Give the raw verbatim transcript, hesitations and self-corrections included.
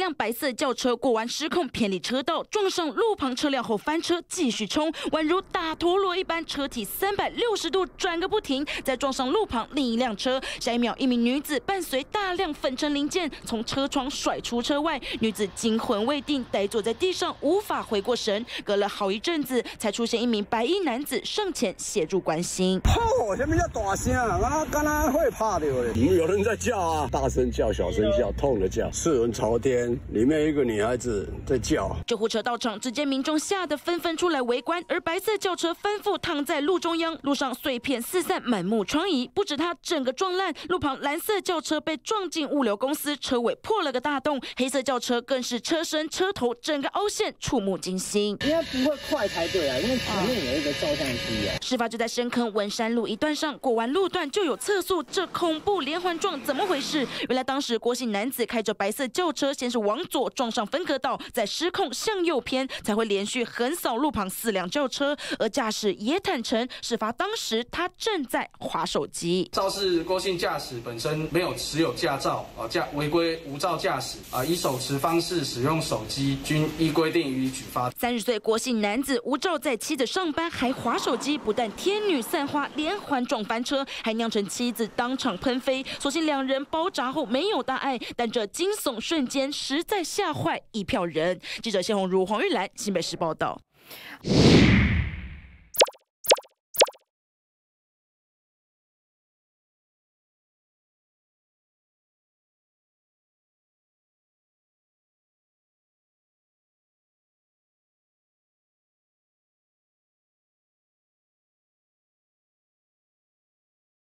辆白色轿车过弯失控，偏离车道，撞上路旁车辆后翻车，继续冲，宛如打陀螺一般，车体三百六十度转个不停，再撞上路旁另一辆车。下一秒，一名女子伴随大量粉尘零件从车窗甩出车外，女子惊魂未定，呆坐在地上，无法回过神。隔了好一阵子，才出现一名白衣男子上前协助关心。 哦，什么叫大声啊？刚刚刚会怕的嘞。你们有人在叫啊，大声叫、小声叫、痛的叫，赤魂朝天。里面一个女孩子在叫。 救护车到场，只见民众吓得纷纷出来围观，而白色轿车翻覆躺在路中央，路上碎片四散，满目疮痍。不止它整个撞烂，路旁蓝色轿车被撞进物流公司，车尾破了个大洞；黑色轿车更是车身、车头整个凹陷，触目惊心。 应该不会快才对啊，因为前面有一个照相机啊。 事发就在深坑文山路一段上，过完路段就有测速，这恐怖连环撞怎么回事？原来当时郭姓男子开着白色轿车，先是往左撞上分隔岛，再失控向右偏，才会连续横扫路旁四辆轿车。而驾驶也坦诚，事发当时他正在滑手机。 肇事郭姓驾驶本身没有持有驾照啊，驾违规无照驾驶啊，以手持方式使用手机，均依规定予以举发。 三十岁郭姓男子无照载妻子上班，还滑手机，不但天女散花，连环撞翻车，还酿成妻子当场喷飞。所幸两人包扎后没有大碍，但这惊悚瞬间实在吓坏一票人。记者谢鸿儒、黄玉兰，新北市报道。